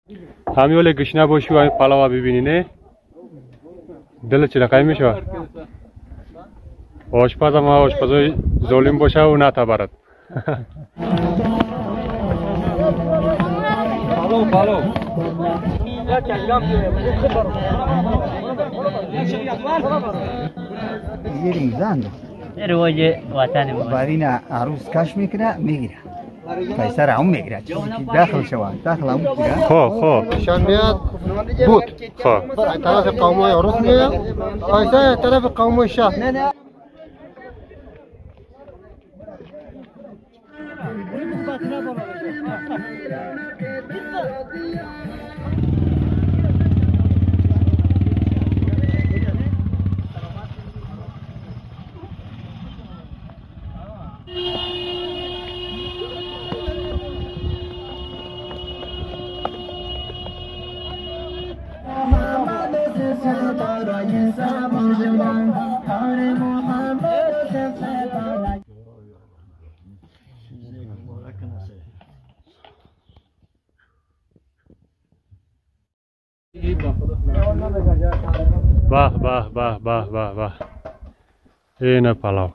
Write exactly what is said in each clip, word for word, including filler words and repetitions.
همین ولی گشنه باشی و پلاوا ببینی نه دل چی رقمی میشه آشپز هم آشپزای ظالم باشه و نتبرد پالو پالو میگیریم زند رواج وطن ما بعد این عروس کش میکنه میگیره پیسه را هم میگیره چیزی که داخل شود داخل هم میگیره خب خب شان میاد بود خب برای طرف قومای عروس میاد پیسه طرف قومای شاه به به به به به به اینه پلاو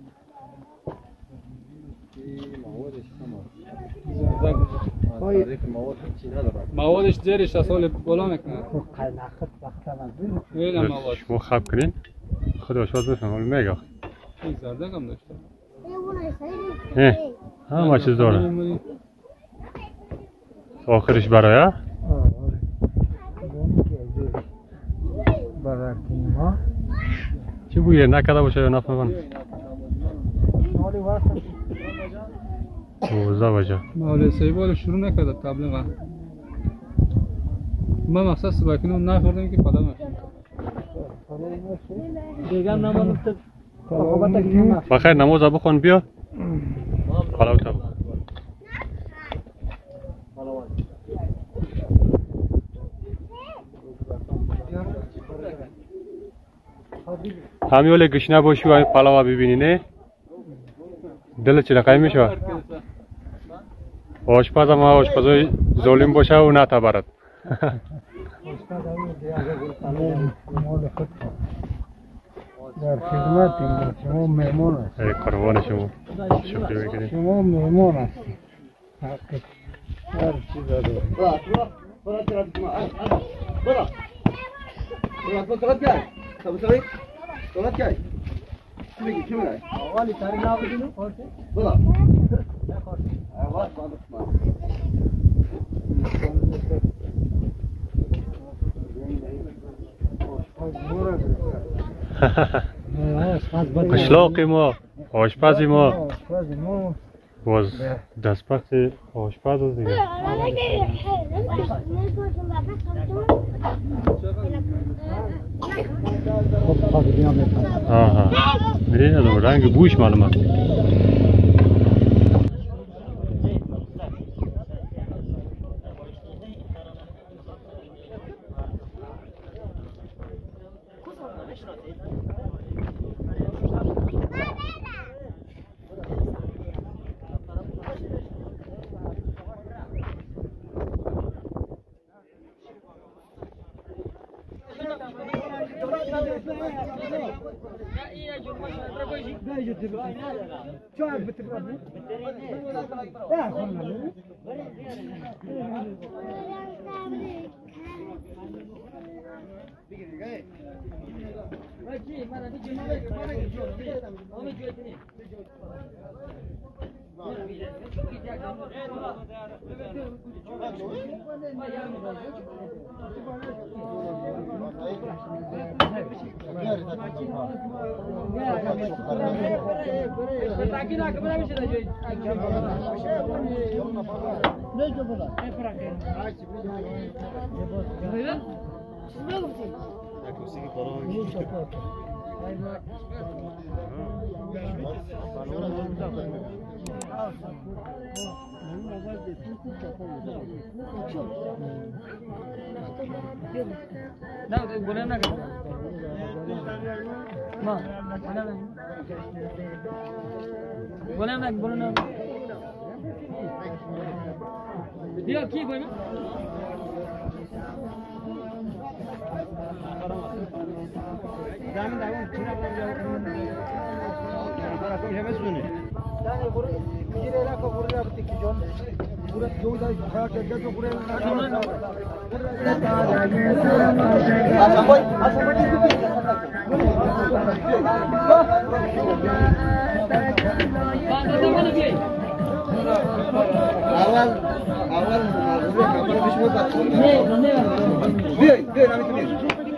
موادش زیرش اصال بالا میکنه شما خب کنین خود آشپز بفهم ولی میگه این زرده کم داشته نه همه چیز داره آخرش برای برای ما چی بویه نکده باشه یا نفهمن اوزا باشه مال سیبال شروع نکرده تبلیغ ما مخصوص باکنون نخوردیم که پلا میشه دیگه هم نمانم تو بخیر نماز بخون بیا پلاو تا همین ولی گشنه باشی و پلاوا ببینی نه دل چی رقمی میشه آشپز هم آشپزای ظالم باشه و نتبرد در خدمت شما مهمان است ای قربان شما شکر بکنید شما مهمان است هر چیز داره قشلاق ما آشپز ما باز دستپخت آشپز است دیگه آها میرین ادام رنگ بوش معلوم است نه گونه نکن ما گونه نکن گونه نکن بیا کی گونه اول اول بیا بیا نمیتونی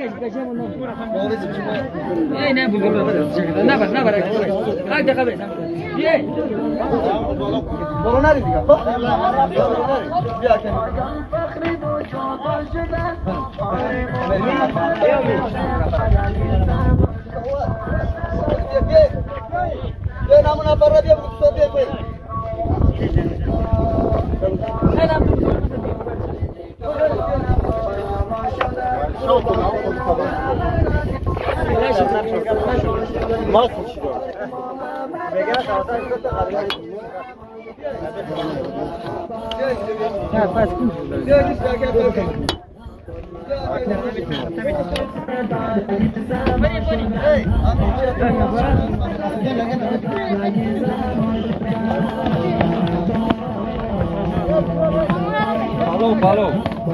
ای نه بگو نه بر نه بر آ دقیقه بس یه برو نری دیگه بیا که بیا نمونه برا بیا بگو بیا بیا Follow, follow.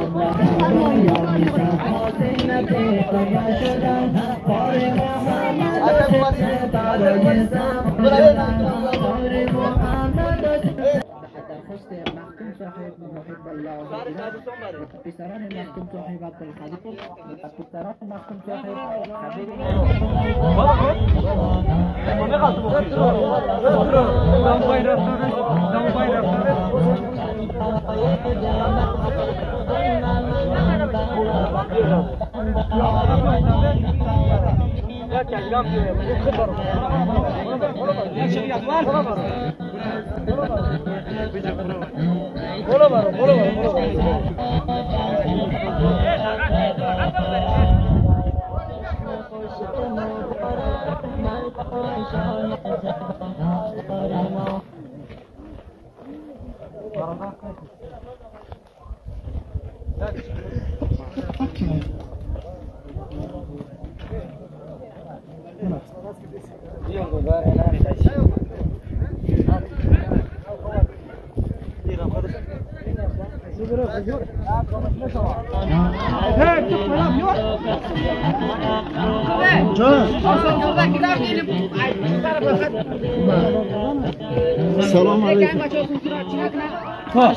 سلام علیکم بس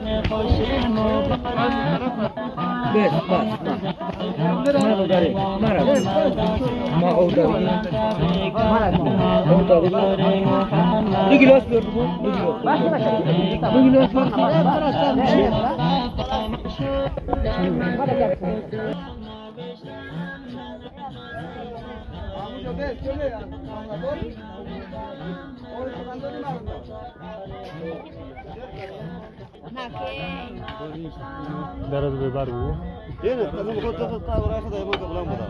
بس مرا داری مرا ما او داری مرا او داری دو گلاس بیار دو گلاس دو گلاس درد ببر بو اینه من خودت تا برای خدا ما قبلا بودا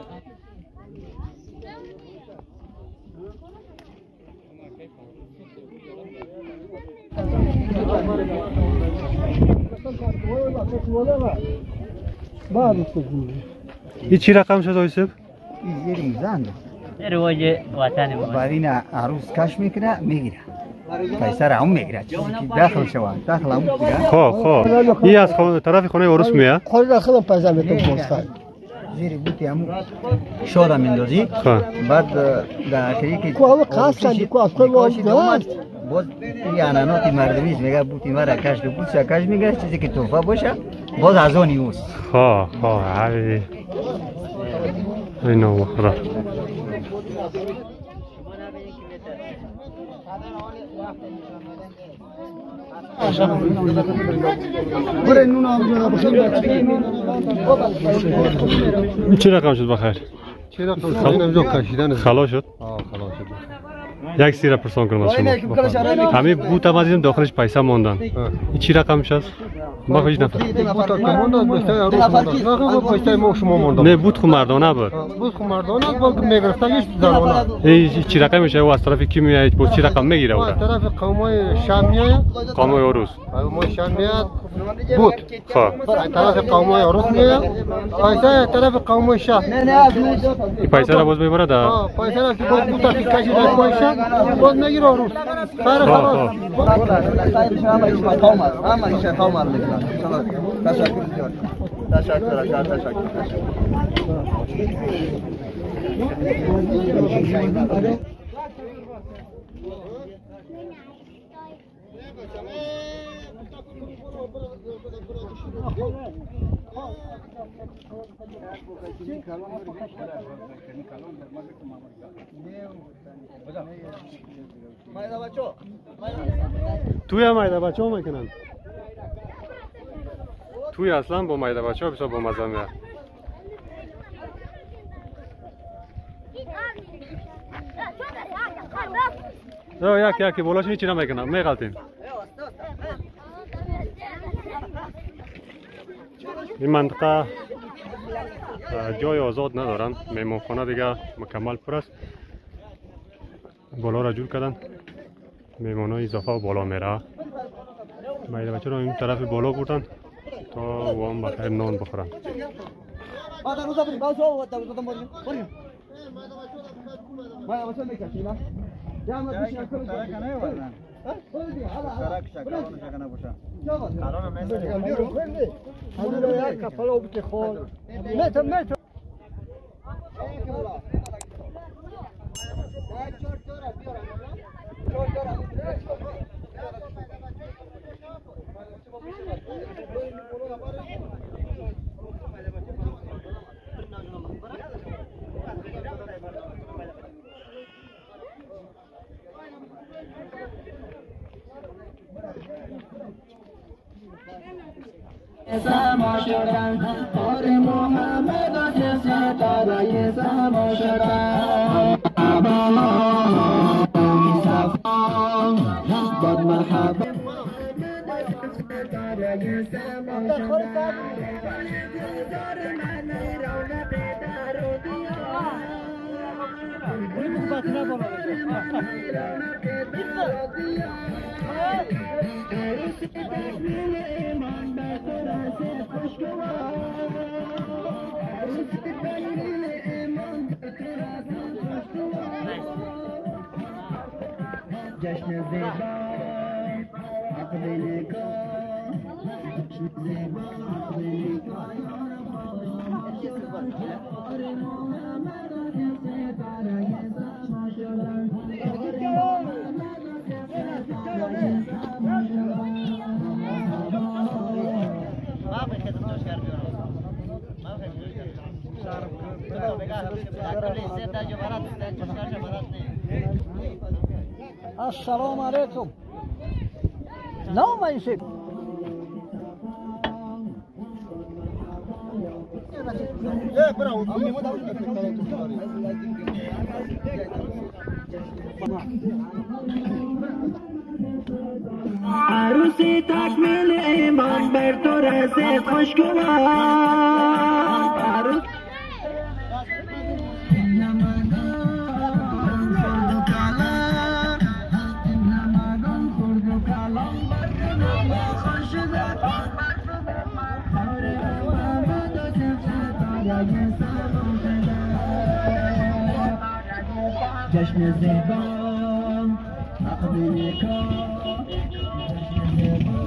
این چی رقم شد آیسف؟ این زیر میزنده رواج وطن ما بعد این عروس کش میکنه میگیره پیسه را هم میگیره چیزی که داخل شود داخل هم میگیره خب خب این از خونه طرف خونه عروس میاد خود داخل پیسه میتون پوست زیر بوتی هم شورا میندازی خب بعد در آخری که کو هم قاس کردی کو اصلا باز این اناناتی مردمیش میگه بوتی مرا کش دو بوت کش میگیره چیزی که توفه باشه باز از آنی اوست خب خب هی اینو بخورا برای نون آموزه بخیر این چی رقم شد بخیر؟ چی رقم شد؟ اینم جو کشیدن خلا شد؟ آه خلا شد یک سیره پرسان کنم از شما همین بوت هم از این داخلش پیسه موندن این چی رقم شد؟ ما خویش نفر بوت که موندن بسته عروس موندن نه بسته ما شما موندن نه بوت خو مردانه بود بوت خو مردانه بود میگرفتنش زنانه این چی رقم میشه و از طرف کی میاد چی رقم میگیره از طرف قومای شامیه قومای عروس قومای شامیه بود خب طرف قومای عروس میاد پایسه طرف قومای شهر این پیسه را باز میبره در آه پایسه را که باز بوتا که کشید از پای شهر باز میگیره عروس خیر خلاص تشکر تشکر توی هم مایده بچه ها میکنن توی اصلا با مایده بچه ها بسیار با مزه میاد یک یکی بولاش هیچی نمیکنم میغلطیم این منطقه جای آزاد ندارن مهمانخانه دیگه مکمل پر است بالا را جور کردن مهمان ها اضافه و بالا میره مایده بچه را این طرف بالا بردن تا وام بخیر نان بخورن سما شدن پر محمد و ستاره سما شدن صفا باد محبت جشن زیبا عقل نگاه جشن زیبا عقل نگاه السلام علیکم نو منشب عروسی تکمیل ایمان بر تو رسید خوشگوار عروس جشن زیبا عقل نگاه جشن زیبا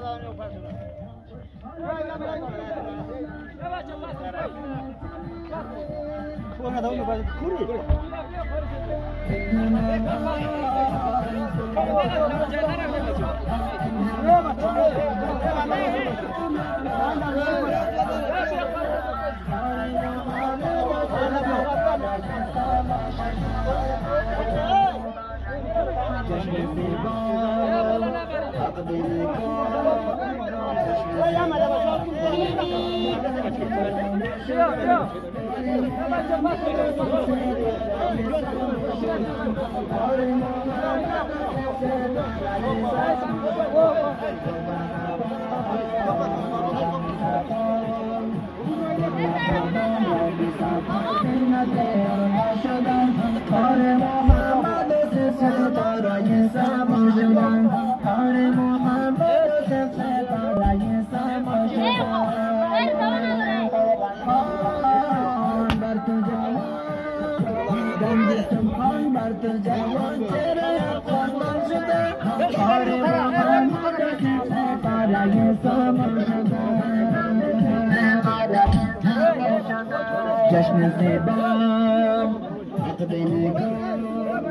جشن زیبا عقب نگاه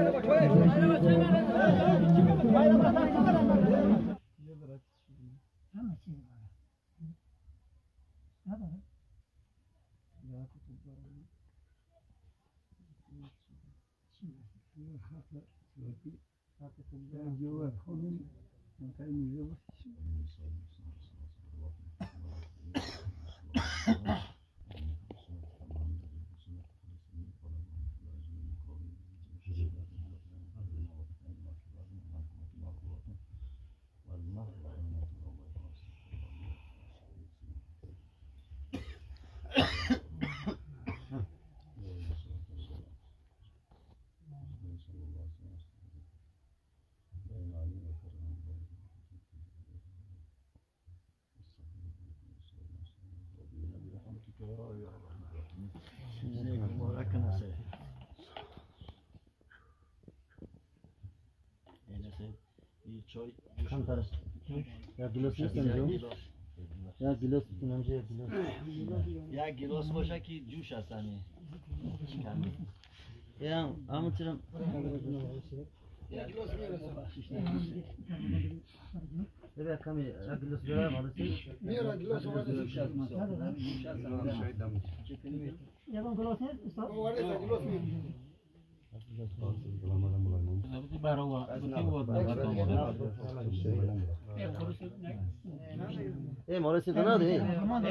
چای کم تر است. یک گلاس نیست اینجا. یک گلاس اینجا یک گلاس. یک گلاس باشه که جوش است همین. کمی. یا همون چرا؟ یک گلاس میرسه. ببین کمی یک گلاس بیار مالسی. میاره گلاس وارد جوش است مثلا. جوش است. یکم گلاس نیست؟ وارد گلاس میاره. ايه مالسي دوناد ايه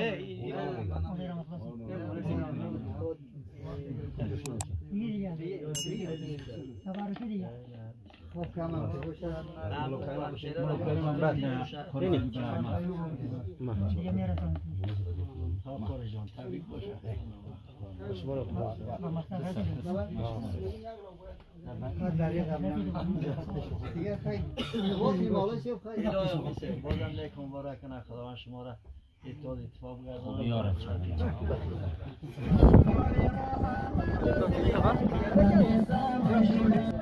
بازم لیکن مبارک کنه خداوند شما را اتحاد اتفاق بگردانه.